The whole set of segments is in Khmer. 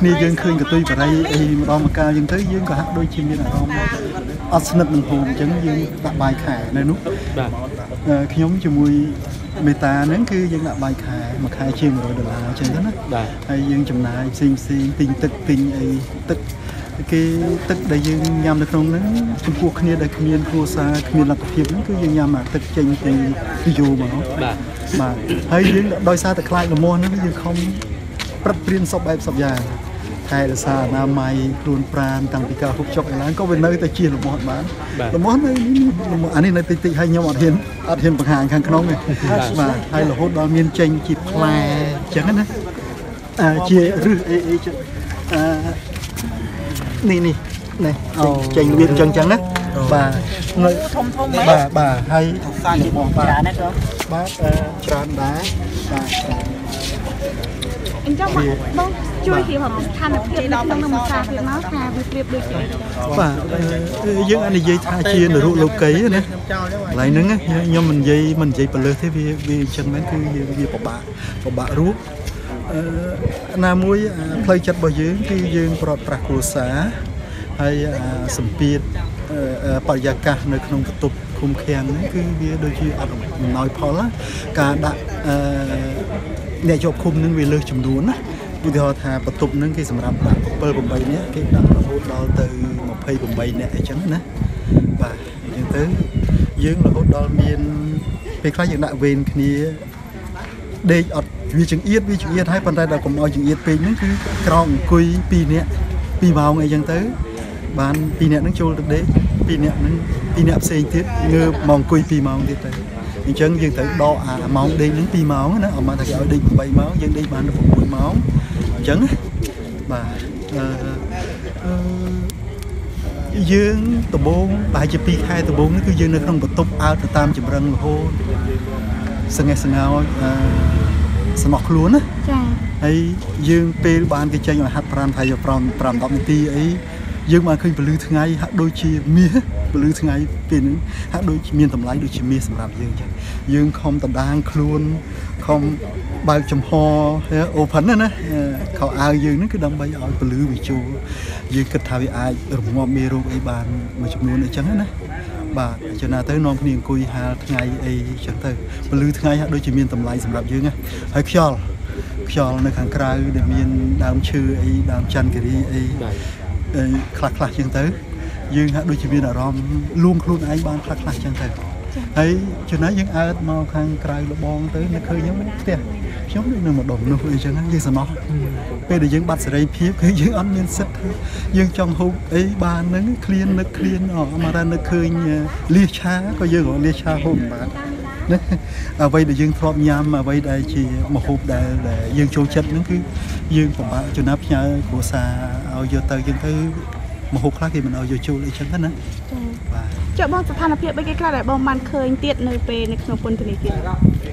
គ្នាយើងឃើញកតុយបរិយអីម្ដងម្កាលយើងទៅយើងក៏ហាក់ដូចជាមានអារម្មណ៍អត់ស្និទ្ធនឹងហូមអញ្ចឹងយើងដាក់បាយខែនៅនោះបាទខ្ញុំជាមួយមេតាហ្នឹងគឺយើងដាក់បាយខែមួយខែជា$100អញ្ចឹងទៅណាបាទហើយយើងចំណាយផ្សេងទិញទឹកទិញអីទឹកគេទឹកដែលយើងញ៉ាំនៅក្នុងហ្នឹងចំពោះគ្នាដែលគ្មានគ្រួសារគ្មានលទ្ធភាពហ្នឹងគឺយើងញ៉ាំអាទឹកចេញពីយូរមកបាទហើយយើងដោយសារតែខ្លាចលមាស់ហ្នឹងយើងខំប្រឹកព្រៀនសពបែបសពយ៉ាងខែរសាអនាម័យខ្លួនប្រាណតាំងពីការហូបចុកឯឡើងក៏វានៅតែជាលមាស់បានលមាស់នៅអានេះនៅតិចៗហើយខ្ញុំអត់ហ៊ានបង្ហាញខាងក្នុងទេបាទហើយរហូតដល់មានចេញជាផ្លែអញ្ចឹងណាជារឹសអីចឹងនេះចេញវាអញ្ចឹងណាបាទនៅធំបាទហើយសាច់របស់ច្រើនណាស់បាទច្រើនដែរបាទអញ្ចឹងបងជួយរៀបស្ថានភាពក្នុងមសាភាពមកថាវាប្រៀបដូចជាបាទយើងអាចនិយាយថាជានរុលោកីណាកន្លែងហ្នឹងខ្ញុំមិននិយាយបលឹះទេវាអញ្ចឹងមែនគឺវាពិបាករស់ណាមួយផ្លូវចិត្តរបស់យើងគឺយើងប្រត់ប្រាស់គ្រួសារហើយសម្ពាធបរិយាកាសនៅក្នុងបន្ទប់ឃុំឃាំងហ្នឹងគឺវាដូចជាអត់អំណោយផលការដាក់អ្នកជាប់ឃុំហ្នឹងវាលើសចំនួនណាឧទាហរណ៍ថាបន្ទប់ហ្នឹងគេសម្រាប់ដាក់7 8នាក់គេដាក់រហូតដល់ទៅ28នាក់អីចឹងណាបាទអញ្ចឹងទៅយើងរហូតដល់មានពេលខ្លះយើងដាក់វេនគ្នាដេកអត់វាចង្អៀតហើយប៉ុន្តែដល់កុំឲ្យចង្អៀតពេកហ្នឹងគឺក្រោកអង្គុយ2នាក់2ម៉ោងអីចឹងទៅបាន2នាក់ហ្នឹងចូលទៅដេក2នាក់ហ្នឹង2នាក់ផ្សេងទៀតងើបមកអង្គុយ2ម៉ោងទៀតទៅអញ្ចឹងយើងត្រូវដកអាម៉ោងដេកហ្នឹង2ម៉ោងណាអត់មកតែគេឲ្យដេក8ម៉ោងយើងដេកបាន6ម៉ោងអញ្ចឹងបាទយើងដំបូងប្រហែលជា2ខែដំបូងនេះគឺយើងនៅក្នុងបន្ទប់អើតទៅតាមចម្រឹងរហូតសង្ហេះសង្ហោចសំណោះខ្លួនណាចាហើយយើងពេលបានគេចេញឲ្យហាត់ប្រាណប្រហែល5-10នាទីអីយើងបានឃើញពលឺថ្ងៃហាក់ដូចជាមាសពលឺថ្ងៃពេលហ្នឹងហាក់ដូចមានតម្លៃដូចជាមាសសម្រាប់យើងចឹងយើងខំដណ្ដាងខ្លួនខំបើកចំហopen ណាខោអាវយើងហ្នឹងគឺដើម្បីឲ្យពលឺវាចូលយើងគិតថាវាអាចរងាប់មេរោគអីបានមួយចំនួនអីចឹងណាបាទចំណាទៅនាំគ្នាអង្គុយហាលថ្ងៃអីចឹងទៅពលឺថ្ងៃហាក់ដូចជាមានតម្លៃសម្រាប់យើងណាហើយខ្យល់នៅខាងក្រៅដែលមានដើមឈើអីដើមច័ន្ទគិរីអីខ្លះចឹងទៅយើងហាក់ដូចជាមានអារម្មណ៍លួងខ្លួនឯងបានខ្លះចឹងទៅហើយចំណែកយើងអើតមកខាងក្រៅលបងទៅនឹកឃើញខ្ញុំផ្ទះខ្ញុំនៅម្ដុំនោះអីចឹងយើងសំណោះពេលដែលយើងបាត់សេរីភាពគឺយើងអត់មានសិទ្ធិយើងចង់ហូបអីបានហ្នឹងឃ្លាននឹកមករ៉ានឹកឃើញលៀសឆាក៏យើងរកលៀសឆាហូបបានណាអ្វីដែលយើងធ្លាប់ញ៉ាំអ្វីដែលជាម្ហូបដែលយើងចូលចិត្តហ្នឹងគឺយើងពិបាកចំណាប់ផ្ញើគ្រួសារឲ្យយកទៅយើងទៅម្ហូបខ្លះគេមិនឲ្យយកចូលអីចឹងណាបាទចុះបងស្ថានភាពអីគេខ្លះដែលបងបានឃើញទៀតនៅពេលនៅក្នុងពន្ធនាគារ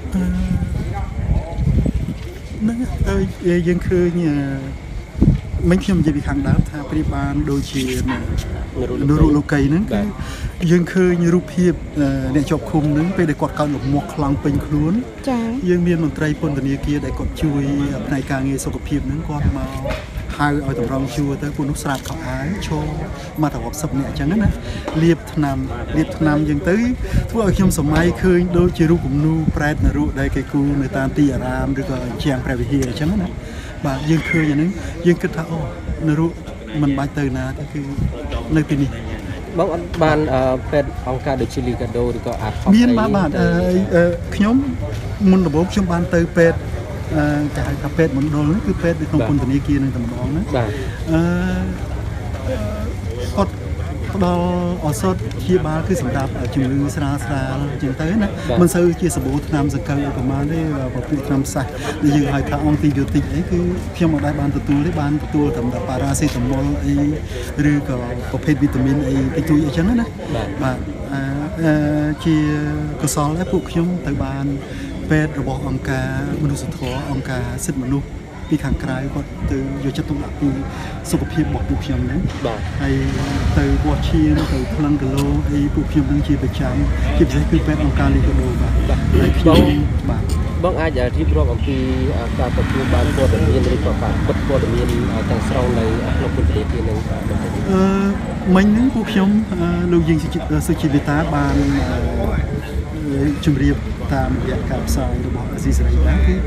ហ្នឹងទៅយើងឃើញមិញខ្ញុំនិយាយពីខាងដើមថាប្រៀបបានដូចជានរុលោកីហ្នឹងគឺយើងឃើញរូបភាពអ្នកជាប់ឃុំហ្នឹងពេលដែលគាត់កើតលមាស់ខ្លាំងពេញខ្លួនចា៎យើងមានមន្ត្រីពន្ធនាគារដែលគាត់ជួយផ្នែកការងារសុខភាពហ្នឹងគាត់មកហៅឲ្យតម្រង់ជួរទៅពួកនោះស្រាប់ខោអាវឈរមកតែរាប់សិបនាក់អញ្ចឹងណាលាបថ្នាំអញ្ចឹងទៅធ្វើឲ្យខ្ញុំសម័យឃើញដូចជារូបគំនូរប្រែតនរុដែលគេគូនៅតាមទីអារាមឬក៏ជាងព្រះវិហារអញ្ចឹងណាបាទយើងឃើញអាហ្នឹងយើងគិតថាអូនរុមិនបាច់ទៅណាទេគឺនៅទីនេះបងអត់បានពេទ្យអង្គការដូចជាលីកាដូឬក៏អាតមានបាទខ្ញុំមុនដំបូងខ្ញុំបានទៅពេទ្យគេហៅថាពេទ្យមណ្ឌលហ្នឹងគឺពេទ្យនៅក្នុងពន្ធនាគារនឹងតែម្ដងណាបាទគាត់ផ្ដល់ឱសថព្យាបាលគឺសម្រាប់ជំងឺស្រាលអញ្ចឹងទៅណាមិនសូវជាសម្បូរថ្នាំសង្កូវឧបមាទេប្រភេទថ្នាំសាសដែលយើងហៅថាអង់ទីប៊ីយោទិកអីគឺខ្ញុំមិនដែលបានទទួលទេបានទទួលតែប៉ារ៉ាសេតាមុលអីឬក៏ប្រភេទវីតាមីនអីតិចតួចអីចឹងណាបាទជាកុសលដែរពួកខ្ញុំទៅបានពេទ្យរបស់អង្គការមនុស្សធម៌អង្គការសិទ្ធិមនុស្សពីខាងក្រៅគាត់ទៅយកចិត្តទុកដាក់ពីសុខភាពរបស់ពួកខ្ញុំហ្នឹងបាទហើយទៅវាស់ឈាមទៅថ្លឹងគីឡូអីពួកខ្ញុំនឹងជាប្រចាំជាពិសេសគឺពេទ្យអង្គការលីកាដូបាទហើយខ្ញុំបាទបងអាចរៀបរាប់អំពីការទទួលបានព័ត៌មានឬក៏ការពិតព័ត៌មានទាំងស្រុងនៅក្នុងពន្ធនាគារនឹងបន្តិចមិញហ្នឹងពួកខ្ញុំលោកយើងសុជីវិតាបានជម្រាបតាមរយៈការផ្សាយរបស់អាស៊ីសេរីដែរគឺ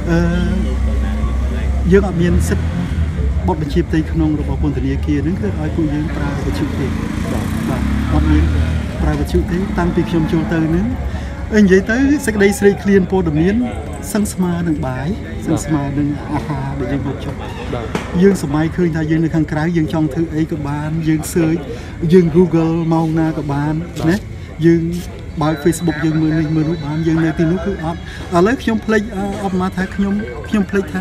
យើងអត់មានសិទ្ធិបទបញ្ជាផ្ទៃក្នុងរបស់ពន្ធនាគារហ្នឹងគឺឲ្យពួកយើងប្រើវិទ្យុទេបាទអត់មានប្រើវិទ្យុទេតាំងពីខ្ញុំចូលទៅហ្នឹងនិយាយទៅសេចក្តីស្រេកឃ្លានព័ត៌មានសឹងស្មើនឹងបាយសឹងស្មើនឹងអាហារដែលយើងហូបចុកយើងសម័យឃើញថាយើងនៅខាងក្រៅយើងចង់ធ្វើអីក៏បានយើង search យើង Google ម៉ោងណាក៏បានណាយើងបើក Facebook យើងមើលនេះមើលនោះបានយើងនៅទីនោះគឺអត់ឥឡូវខ្ញុំភ្លេចអត់មកថាខ្ញុំភ្លេចថា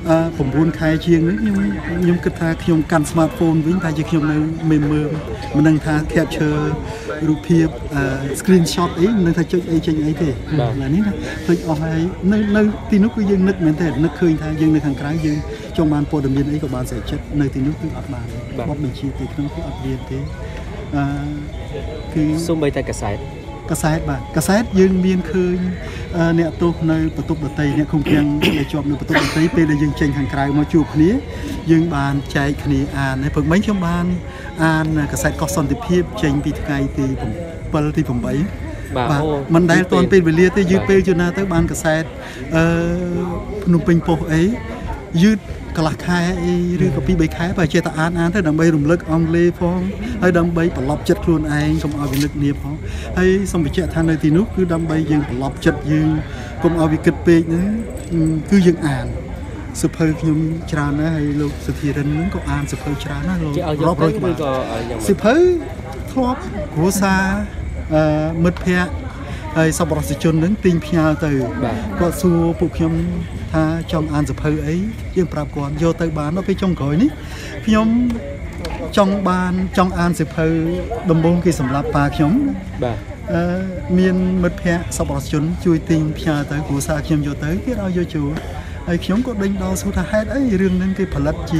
9 ខែជាងនេះខ្ញុំគិតថាខ្ញុំកាន់ smartphone វិញតែជាខ្ញុំនៅមើលមិនដឹងថា capture រូបភាព screenshot អីមិនដឹងថាចុចអីចេញអីទេឡើយនេះណាភ្លេចអស់ហើយនៅទីនោះគឺយើងនឹកមែនទេនឹកឃើញថាយើងនៅខាងក្រៅយើងចង់បានព័ត៌មានអីក៏បានស្រាវជ្រាវនៅទីនោះគឺអត់បានបទបញ្ជាទីក្នុងគឺអត់មានទេគឺសូម្បីតែកាសែតបាទកាសែតយើងមានឃើញអ្នកទោសនៅបន្ទប់ដតីអ្នកឃុំឃាំងដែលជាប់នៅបន្ទប់ដតីពេលដែលយើងចេញខាងក្រៅមកជួបគ្នាយើងបានចែកគ្នាអានហើយព្រឹកមិញខ្ញុំបានអានកាសែតកោះសន្តិភាពចេញពីថ្ងៃទី7ទី8បាទមិនដែលទាន់ពេលវេលាទេយឺតពេលជួនណាទៅបានកាសែតភ្នំពេញប៉ុស្តិ៍អីយឺតកន្លះខែអីឬក៏2-3 ខែបើចេះតែអានទៅដើម្បីរំលឹកអង់គ្លេសផងហើយដើម្បីប្រឡប់ចិត្តខ្លួនឯងកុំឲ្យវានឹកនាផងហើយសូមបញ្ជាក់ថានៅទីនោះគឺដើម្បីយើងប្រឡប់ចិត្តយើងកុំឲ្យវាគិតពេកហ្នឹងគឺយើងអានសភៅខ្ញុំច្រើនណាស់ហើយលោកសុធារិនហ្នឹងក៏អានសភៅច្រើនណាស់លោករាប់រយក្បាលសភៅធ្លាប់គ្រួសារមិត្តភ័ក្តិហើយសប្បុរសជនហ្នឹងទិញផ្ញើទៅគាត់សួរពួកខ្ញុំថាចង់អានសភៅអីយើងប្រាប់គាត់យកទៅបានដល់ពេលចុងក្រោយនេះខ្ញុំចង់អានសភៅដំបូងគេសម្រាប់ប៉ាខ្ញុំបាទមានមិត្តភ័ក្តិសប្បុរសជនជួយទិញផ្ញើទៅគ្រួសារខ្ញុំយកទៅគេឲ្យយកចូលហើយខ្ញុំក៏ដេញដោលសួរថាហេតុអីរឿងហ្នឹងគេផលិតជា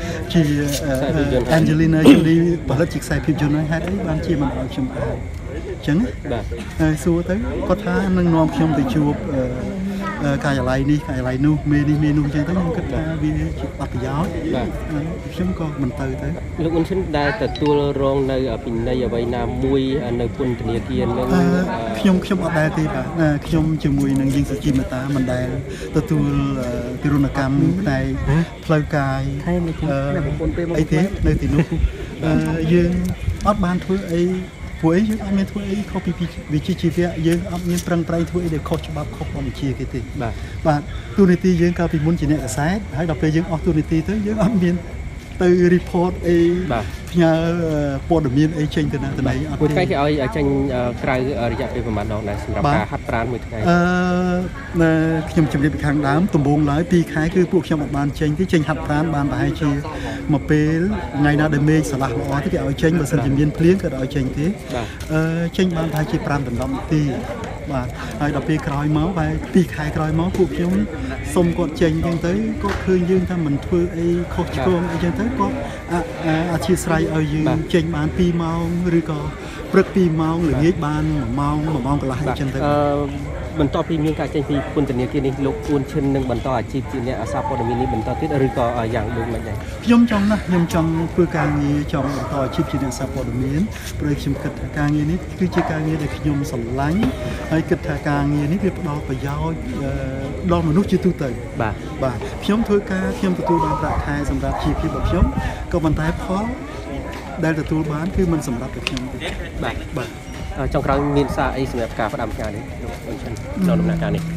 Angelina Jolie ផលិតជាខ្សែភាពយន្តហើយហេតុអីបានជាមិនឲ្យខ្ញុំអានអញ្ចឹងបាទហើយសួរទៅគាត់ថានឹងនាំខ្ញុំទៅជួបការិយាល័យនេះការិយាល័យនោះមេនេះមេនោះអញ្ចឹងទៅខ្ញុំគិតថាវាជាអត្ថប្រយោជន៍បាទខ្ញុំក៏មិនទៅលោកអ៊ុនឈិនដែលទទួលរងនៅពិន័យអ្វីណាមួយនៅពន្ធនាគារនឹងខ្ញុំអត់ដែលទេបាទខ្ញុំជាមួយនឹងយើងសុជីមេតាមិនដែលទទួលទិរណកម្មតែផ្លូវកាយអីទេនៅទីនោះយើងអត់បានធ្វើអីពួកអីយើងអត់មានធ្វើអីខុសពីវិជ្ជាជីវៈយើងអត់មានប្រឹងប្រែងធ្វើអីដែលខុសច្បាប់ខុសបទបញ្ជាគេទេបាទទូនីតិយើងកាលពីមុនជាអ្នកកាសែតហើយដល់ពេលយើងអស់ទូនីតិទៅយើងអត់មានទៅ report អីផ្ញើព័ត៌មានអីចេញទៅណាទៅណីអត់ទេគេឲ្យចេញក្រៅរយៈពេលប្រហែលដងដែរសម្រាប់ការហាត់ប្រាណមួយថ្ងៃខ្ញុំជម្រាបពីខាងដើមដំបូងឡើយ2 ខែគឺពួកខ្ញុំអត់បានចេញទេចេញហាត់ប្រាណបានប្រហែលជាមួយពេលថ្ងៃណាដែលមេឃស្រឡះល្អទេគេឲ្យចេញបើសិនជាមានភ្លៀងក៏ឲ្យចេញទេចេញបានប្រហែលជា5 ដល់ 10 នាទីបាទហើយដល់ពេលក្រោយមកបែរ2 ខែក្រោយមកពួកខ្ញុំសុំគាត់ចេញអញ្ចឹងទៅគាត់ឃើញយើងថាមិនធ្វើអីខុសឆ្គងអីចឹងទៅគាត់អធិស្ឋានឲ្យយើងចេញបាន2 ម៉ោងឬក៏ព្រឹក2 ម៉ោងល្ងាចបាន1 ម៉ោងកន្លះអញ្ចឹងទៅបន្ទាប់ពីមានការចេញពីពន្ធនាគារនេះលោកអ៊ុនឈិននឹងបន្តអាជីពជាអ្នកអាសាព័ត៌មាននេះបន្តទៀតឬក៏យ៉ាងដូចមិនដែរខ្ញុំចង់ធ្វើការងារចង់បន្តអាជីពជាអ្នកអាសាព័ត៌មានព្រោះខ្ញុំគិតថាការងារនេះគឺជាការងារដែលខ្ញុំស្រឡាញ់ហើយគិតថាការងារនេះវាផ្ដល់ប្រយោជន៍ដល់មនុស្សជាទូទៅបាទខ្ញុំធ្វើការខ្ញុំទទួលបានប្រាក់ខែសម្រាប់ជីវភាពរបស់ខ្ញុំក៏ប៉ុន្តែផលដែលទទួលបានគឺមិនសម្រាប់តែខ្ញុំទេបាទចុងក្រោយមានសារអីសម្រាប់ការផ្ដាំផ្ញើនេះលោកអ៊ុនឈិនក្នុងដំណើរការនេះ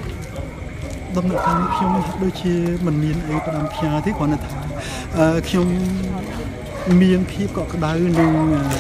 ខ្ញុំដូចជាមិនមានអីផ្ដាំផ្ញើទេគ្រាន់តែថាខ្ញុំមានភាពកក់ក្ដៅនិង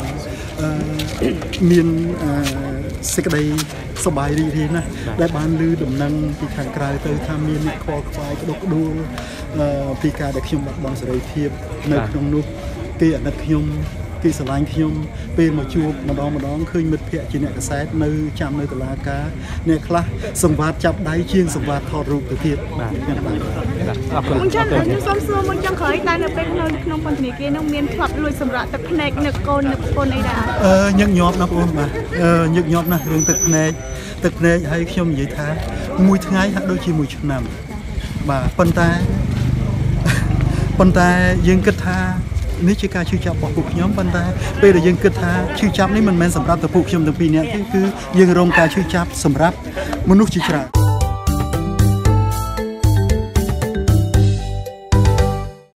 មានសេចក្តីសប្បាយរីករាយណាស់ដែលបានឮដំណឹងពីខាងក្រៅទៅថាមានអ្នកខកខ្វាយក្តុកក្តួលពីការដែលខ្ញុំបាត់បង់សេរីភាពនៅក្នុងនោះគេអាណិតខ្ញុំគេស្រឡាញ់ខ្ញុំពេលមកជួបម្ដងឃើញមិត្តភ័ក្តិជាអ្នកកសែតនៅចាំនៅតុលាការអ្នកខ្លះសង្វាតចាប់ដៃជាងសង្វាតថតរូបទៅទៀតបាទខ្ញុំបាទអរគុណខ្ញុំសូមសួរមួយចុងក្រោយតែនៅពេលក្នុងពន្ធនាគារនោះមានធ្លាប់លួចសម្រាប់ទឹកភ្នែកនឹកកូននឹកប្រពន្ធអីដែរញឹកញាប់ណាស់បងប្អូនបាទញឹកញាប់ណាស់រឿងទឹកភ្នែកហើយខ្ញុំនិយាយថាមួយថ្ងៃហាក់ដូចជាមួយឆ្នាំបាទប៉ុន្តែយើងគិតថានេះជាការឈឺចាប់របស់ពួកខ្ញុំប៉ុន្តែពេលដែលយើងគិតថាឈឺចាប់នេះមិនមែនសម្រាប់តែពួកខ្ញុំទាំងពីរនាក់ទេគឺយើងរងការឈឺចាប់សម្រាប់មនុស្សជាច្រើន